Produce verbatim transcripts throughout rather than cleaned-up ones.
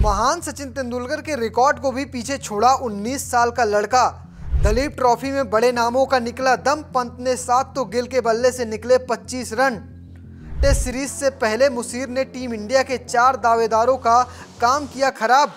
महान सचिन तेंदुलकर के रिकॉर्ड को भी पीछे छोड़ा उन्नीस साल का लड़का। दलीप ट्रॉफी में बड़े नामों का निकला दम। पंत ने सात तो गिल के बल्ले से निकले पच्चीस रन। टेस्ट सीरीज से पहले मुशीर ने टीम इंडिया के चार दावेदारों का काम किया खराब।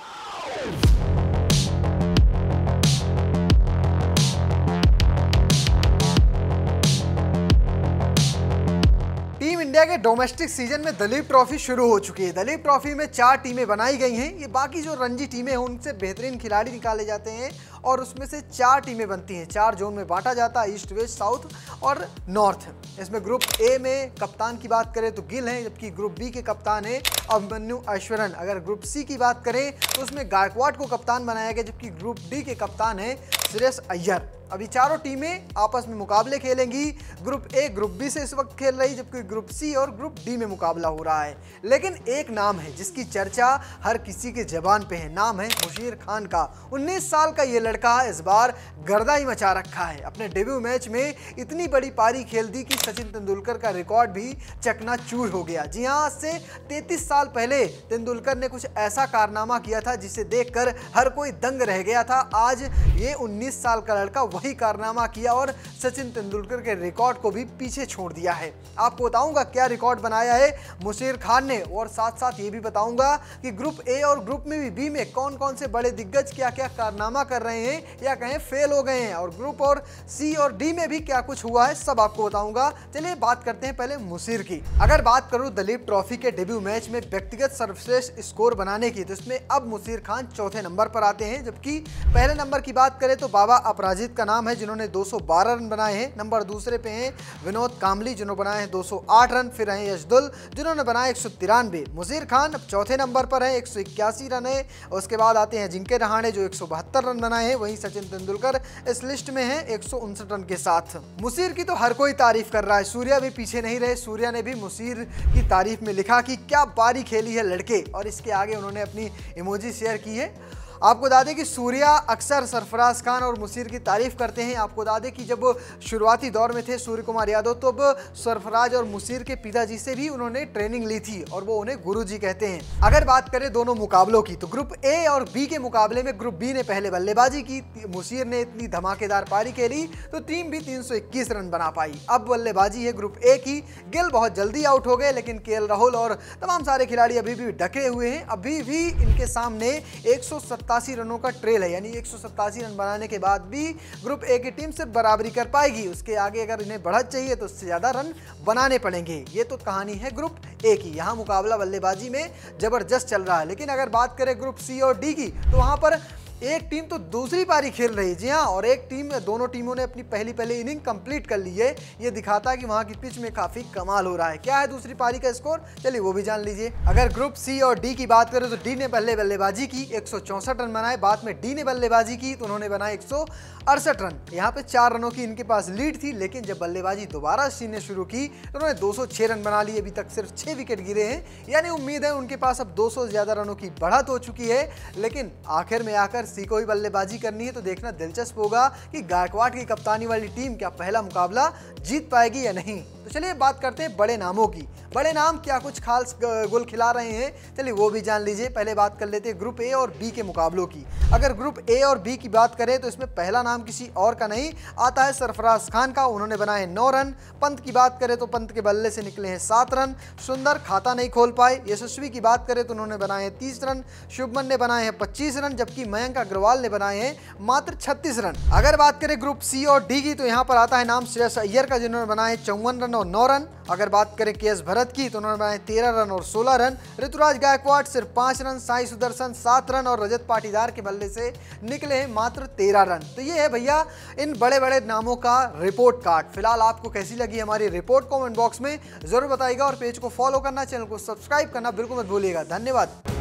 टीम इंडिया के डोमेस्टिक सीजन में दलीप ट्रॉफी शुरू हो चुकी है। दलीप ट्रॉफी में चार टीमें बनाई गई हैं। ये बाकी जो रणजी टीमें हैं उनसे बेहतरीन खिलाड़ी निकाले जाते हैं और उसमें से चार टीमें बनती हैं। चार जोन में बांटा जाता है, ईस्ट, वेस्ट, साउथ और नॉर्थ। इसमें ग्रुप ए में कप्तान की बात करें तो गिल हैं, जबकि ग्रुप बी के कप्तान हैं अभिमन्यु ऐश्वर्यन। अगर ग्रुप सी की बात करें तो उसमें गायकवाड को कप्तान बनाया गया, जबकि ग्रुप डी के कप्तान हैं श्रेयस अय्यर। अभी चारों टीमें आपस में मुकाबले खेलेंगी। ग्रुप ए ग्रुप बी से इस वक्त खेल रही, जबकि ग्रुप सी और ग्रुप डी में मुकाबला हो रहा है। लेकिन एक नाम है जिसकी चर्चा हर किसी के जबान पे है, नाम है मुशीर खान का। उन्नीस साल का ये लड़का इस बार गर्दा ही मचा रखा है। अपने डेब्यू मैच में इतनी बड़ी पारी खेल दी कि सचिन तेंदुलकर का रिकॉर्ड भी चकनाचूर हो गया। जी हाँ, आज से तैंतीस साल पहले तेंदुलकर ने कुछ ऐसा कारनामा किया था जिसे देखकर हर कोई दंग रह गया था। आज ये उन्नीस साल का लड़का वही कारनामा किया और सचिन तेंदुलकर के रिकॉर्ड को भी पीछे छोड़ दिया है। आपको बताऊंगा क्या रिकॉर्ड बनाया है मुशीर खान ने, और साथ साथ ये भी बताऊंगा कि ग्रुप ए और ग्रुप में भी बी में कौन कौन से बड़े दिग्गज क्या क्या कारनामा कर रहे हैं या कहें फेल हो गए हैं, और ग्रुप और सी और डी में भी क्या कुछ हुआ है, सब आपको बताऊंगा। चलिए बात करते हैं पहले मुशीर की। अगर बात करूं दलीप ट्रॉफी के डेब्यू मैच में व्यक्तिगत सर्वश्रेष्ठ स्कोर बनाने की, तो इसमें अब मुशीर खान चौथे नंबर पर आते हैं, जबकि पहले नंबर की बात करें तो बाबा अपराजित का नाम है जिन्होंने दो सौ बारह रन बनाए हैं। नंबर दूसरे पे हैं विनोद कामली जिन्होंने बनाए हैं दो सौ आठ रन। फिर हैं यशदुल जिन्होंने बनाए एक सौ तिरानवे। मुशीर खान अब चौथे नंबर पर है, एक सौ इक्यासी रन है। उसके बाद आते हैं जिंके रहाणे जो एक सौ बहत्तर रन बनाए हैं। वहीं सचिन तेंदुलकर इस लिस्ट में है एक सौ उनसठ रन के साथ। मुशीर की तो हर कोई तारीफ कर रहा है, सूर्या भी पीछे नहीं रहे। सूर्या ने भी मुशीर की तारीफ में लिखा कि क्या पारी खेली है लड़के, और इसके आगे उन्होंने अपनी इमोजी शेयर की है। आपको बता दें कि सूर्या अक्सर सरफराज खान और मुशीर की तारीफ करते हैं। आपको बता दें कि जब शुरुआती दौर में थे सूर्य कुमार यादव, तो अब सरफराज और मुशीर के पिताजी से भी उन्होंने ट्रेनिंग ली थी और वो उन्हें गुरुजी कहते हैं। अगर बात करें दोनों मुकाबलों की, तो ग्रुप ए और बी के मुकाबले में ग्रुप बी ने पहले बल्लेबाजी की। मुशीर ने इतनी धमाकेदार पारी खेली तो टीम भी तीन सौ इक्कीस रन बना पाई। अब बल्लेबाजी है ग्रुप ए की। गिल बहुत जल्दी आउट हो गए, लेकिन केएल राहुल और तमाम सारे खिलाड़ी अभी भी ढके हुए हैं। अभी भी इनके सामने एक सौ सत्तासी रनों का ट्रेल है, यानी एक सौ सत्तासी रन बनाने के बाद भी ग्रुप ए की टीम सिर्फ बराबरी कर पाएगी। उसके आगे अगर इन्हें बढ़त चाहिए तो उससे ज्यादा रन बनाने पड़ेंगे। ये तो कहानी है ग्रुप ए की। यहाँ मुकाबला बल्लेबाजी में जबरदस्त चल रहा है। लेकिन अगर बात करें ग्रुप सी और डी की, तो वहां पर एक टीम तो दूसरी पारी खेल रही है। जी हाँ, और एक टीम, दोनों टीमों ने अपनी पहली पहली इनिंग कंप्लीट कर ली है। ये दिखाता है कि वहां की पिच में काफी कमाल हो रहा है। क्या है दूसरी पारी का स्कोर, चलिए वो भी जान लीजिए। अगर ग्रुप सी और डी की बात करें तो डी ने पहले बल्लेबाजी की, एक सौ चौसठ रन बनाए। बाद में डी ने बल्लेबाजी की तो उन्होंने बनाए एक सौ अड़सठ रन। यहाँ पे चार रनों की इनके पास लीड थी, लेकिन जब बल्लेबाजी दोबारा सी ने शुरू की तो उन्होंने दो सौ छह रन बना लिए। अभी तक सिर्फ छह विकेट गिरे हैं, यानी उम्मीद है उनके पास अब दो सौ से ज्यादा रनों की बढ़त हो चुकी है। लेकिन आखिर में आकर सी को ही बल्लेबाजी करनी है, तो देखना दिलचस्प होगा कि गायकवाड की कप्तानी वाली टीम क्या पहला मुकाबला जीत पाएगी या नहीं। तो चलिए बात करते हैं बड़े नामों की। बड़े नाम क्या कुछ खास गोल खिला रहे हैं, चलिए वो भी जान लीजिए। पहले बात कर लेते हैं ग्रुप ए और बी के मुकाबलों की। अगर ग्रुप ए और बी की बात करें तो इसमें पहला नाम किसी और का नहीं आता है सरफराज खान का। उन्होंने बनाए नौ रन। पंत की बात करें तो पंत के बल्ले से निकले हैं सात रन। सुंदर खाता नहीं खोल पाए। यशस्वी की बात करें तो उन्होंने बनाए हैं तीस रन। शुभमन ने बनाए हैं पच्चीस रन, जबकि मयंक अग्रवाल ने बनाए हैं मात्र छत्तीस रन। अगर बात करें ग्रुप सी और डी की, तो यहाँ पर आता है नाम श्रेयस अय्यर का जिन्होंने बनाए चौवन रन और नौ रन। अगर बात करें के एस भरत की, तो उन्होंने बनाए तेरह रन और सोलह रन। ऋतुराज गायकवाड सिर्फ पांच रन। साई सुदर्शन सात रन और रजत पाटीदार के बल्ले से निकले हैं मात्र तेरह रन। तो ये है भैया इन बड़े बड़े नामों का रिपोर्ट कार्ड। फिलहाल आपको कैसी लगी हमारी रिपोर्ट, कमेंट बॉक्स में जरूर बताइएगा, और पेज को फॉलो करना, चैनल को सब्सक्राइब करना बिल्कुल मत भूलिएगा। धन्यवाद।